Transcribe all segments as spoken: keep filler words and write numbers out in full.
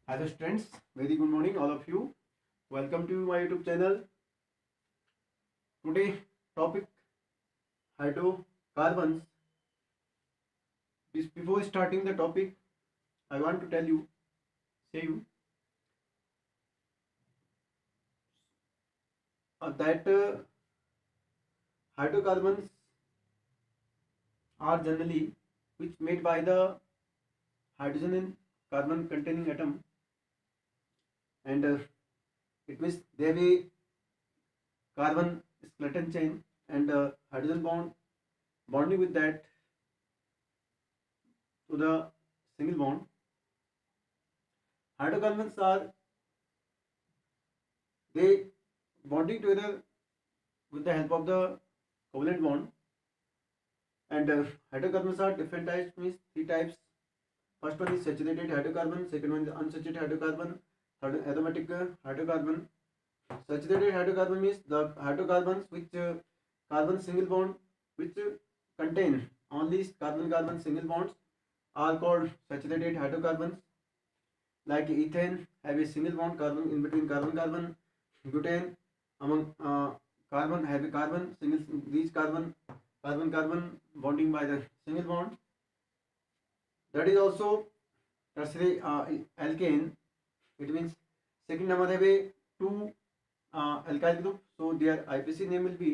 Hello students, very good morning all of you. Welcome to my YouTube channel. Today topic hydrocarbons. Bes- Before starting the topic, I want to tell you, say you uh, that uh, hydrocarbons are generally which made by the hydrogen and carbon containing atom, and uh, it means they have a carbon skeleton chain and uh, hydrogen bond bonding with that to the single bond. Hydrocarbons are they bonding together with the help of the covalent bond, and uh, hydrocarbons are different types, means three types. First one is saturated hydrocarbon, second one is unsaturated hydrocarbon, third aromatic uh, hydrocarbon. Saturated hydrocarbon means the hydrocarbons which uh, carbon single bond which uh, contain only carbon carbon single bonds are called saturated hydrocarbons. Like ethane have a single bond carbon in between carbon carbon. Butane among uh, carbon have a carbon single, these carbon carbon carbon bonding by the single bond. That is also tertiary uh, alkane. It means second number have a two uh, alkyl group, so their I P C name will be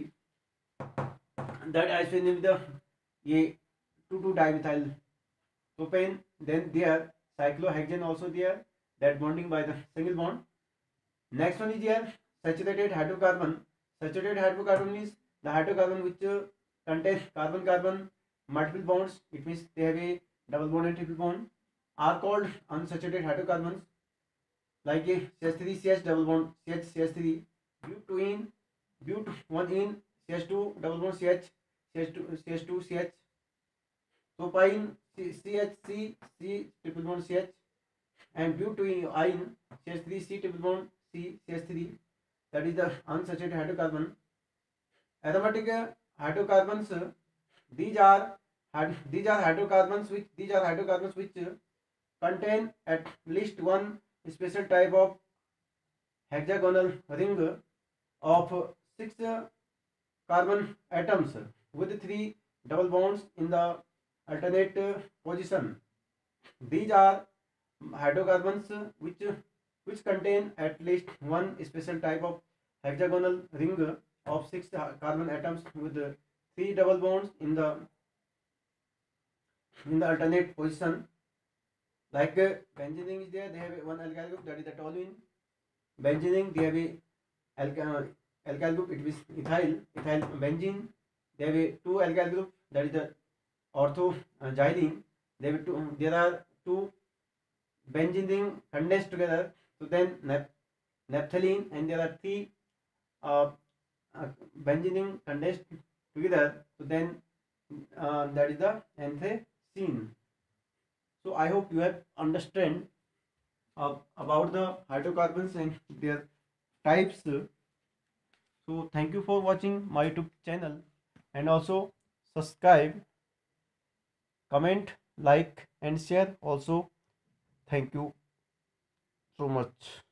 that I P C name the ये two two dimethyl propane. Then there cyclohexane also there, that bonding by the single bond. Next one is here saturated hydrocarbon. Saturated hydrocarbon means the hydrocarbon which uh, contains carbon carbon multiple bonds. It means they have a double bond and triple bond. Are called unsaturated hydrocarbons. Like a C H three C H double bond C H C H three, butene but one in C H two double bond C H C H two C H two C H, propine C H C C triple bond C H, and butene C H three C triple bond C C H three. That is the unsaturated hydrocarbon. Aromatic hydrocarbons, these are these are hydrocarbons which these are hydrocarbons which contain at least one special type of hexagonal ring of six carbon atoms with three double bonds in the alternate position. These are hydrocarbons which which contain at least one special type of hexagonal ring of six carbon atoms with three double bonds in the in the alternate position. Like uh, benzene is there, they have one alkyl group, that is the toluene. Benzene, they have a alkyl, alkyl group, it is ethyl ethyl benzene. They have a two alkyl group, that is the ortho uh, xylene. They have two, there are two benzene condensed together, so then nap, naphthalene, and there are three uh, uh, benzene condensed together, so then uh, that is the anthacene. So I hope you have understand uh, about the hydrocarbons and their types. So thank you for watching my YouTube channel, and also subscribe, comment, like and share also. Thank you so much.